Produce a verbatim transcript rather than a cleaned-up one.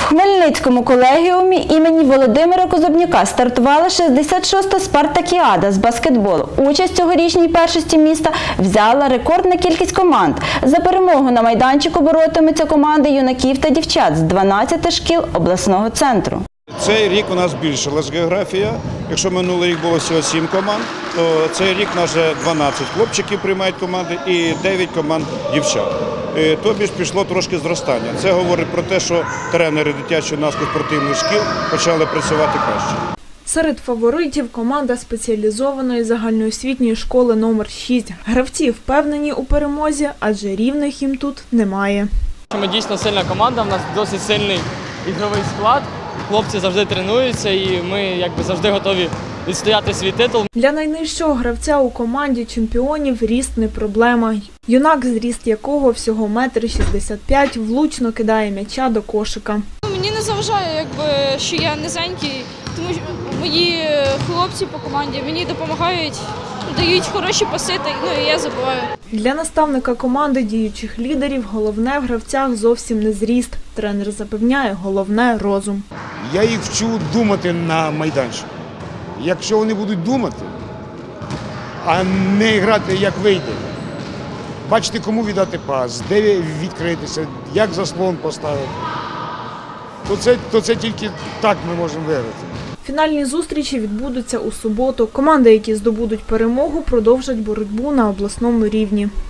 Хмельницькому колегіумі імені Володимира Козубняка стартувала шістдесят шоста спартакіада з баскетболу. Участь у цьогорічній першості міста взяла рекордна кількість команд. За перемогу на майданчику боротимуться команди юнаків та дівчат з дванадцяти шкіл обласного центру. Цей рік у нас збільшилась географія. Якщо минулий рік було всього сім команд, то цей рік у нас вже дванадцять хлопчиків приймають команди і дев'ять команд дівчат. Тобі ж пішло трошки зростання. Це говорить про те, що тренери дитячої спортивних шкіл почали працювати краще. Серед фаворитів команда спеціалізованої загальноосвітньої школи номер шість. Гравці впевнені у перемозі, адже рівних їм тут немає. Ми дійсно сильна команда, у нас досить сильний ігровий склад. Хлопці завжди тренуються і ми якби завжди готові відстояти свій титул. Для найнижчого гравця у команді чемпіонів ріст не проблема. Юнак, зріст якого всього метр шістдесят п'ять, влучно кидає м'яча до кошика. Мені не заважає, якби, що я низенький, тому що мої хлопці по команді мені допомагають, дають хороші паси, ну і я забиваю. Для наставника команди діючих лідерів головне в гравцях зовсім не зріст. Тренер запевняє, головне – розум. Я їх вчу думати на майданчику. Якщо вони будуть думати, а не грати як вийде, бачити, кому віддати пас, де відкритися, як заслон поставити, то це, то це тільки так ми можемо виграти. Фінальні зустрічі відбудуться у суботу. Команди, які здобудуть перемогу, продовжать боротьбу на обласному рівні.